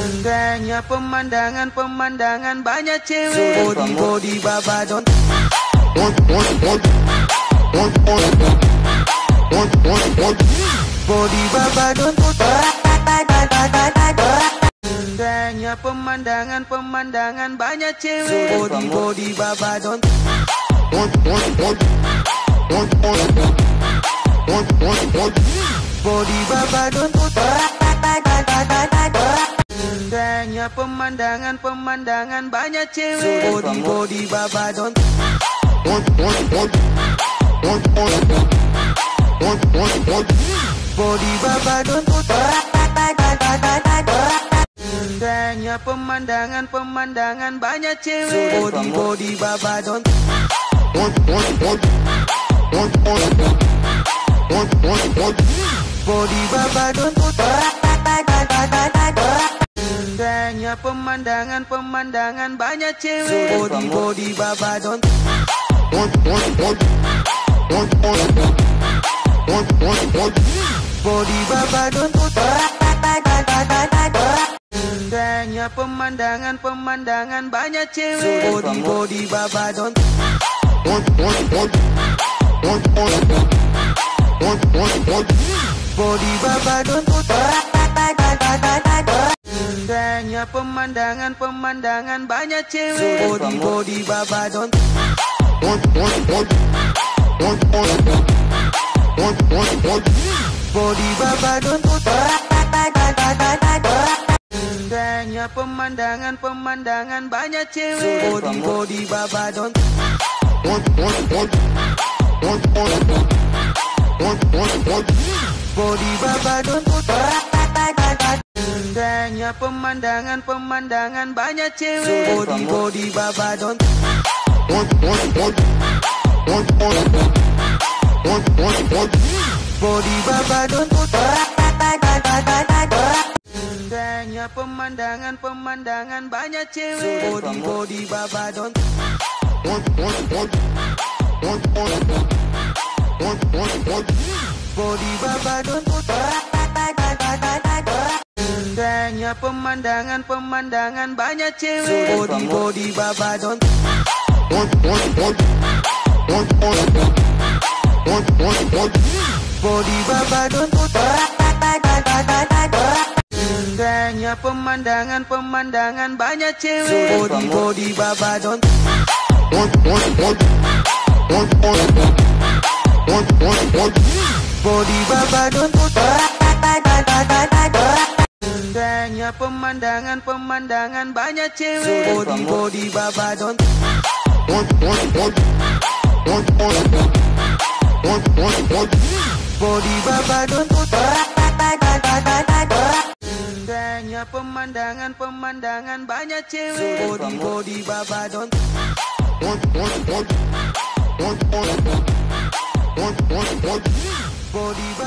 Indahnya pemandangan banyak cewek. Body babadontot. Body babadontot. Indahnya pemandangan banyak cewek. Body babadontot. Body babadontot. Indahnya pemandangan banyak cewek. Body babadontot. Body babadontot. Indahnya pemandangan banyak cewek. Body babadontot. Body babadontot. Indahnya pemandangan banyak cewek. Body babadontot. Body babadontot. Indahnya pemandangan banyak cewek. Body babadontot. Body babadontot. Indahnya pemandangan banyak cewek. Body babadontot. Body babadontot. Indahnya pemandangan banyak cewek. Body babadontot. Body babadontot. Indahnya pemandangan banyak cewek. Body babadontot. Body babadontot. Indahnya pemandangan banyak cewek. Body babadontot. Body babadontot. Indahnya pemandangan banyak cewek. Body babadontot. Body babadontot. Indahnya pemandangan banyak cewek. Body babadontot. Body babadontot. Indahnya pemandangan banyak cewek. Body babadontot. Body babadontot. Indahnya pemandangan banyak cewek. Body babadontot. Body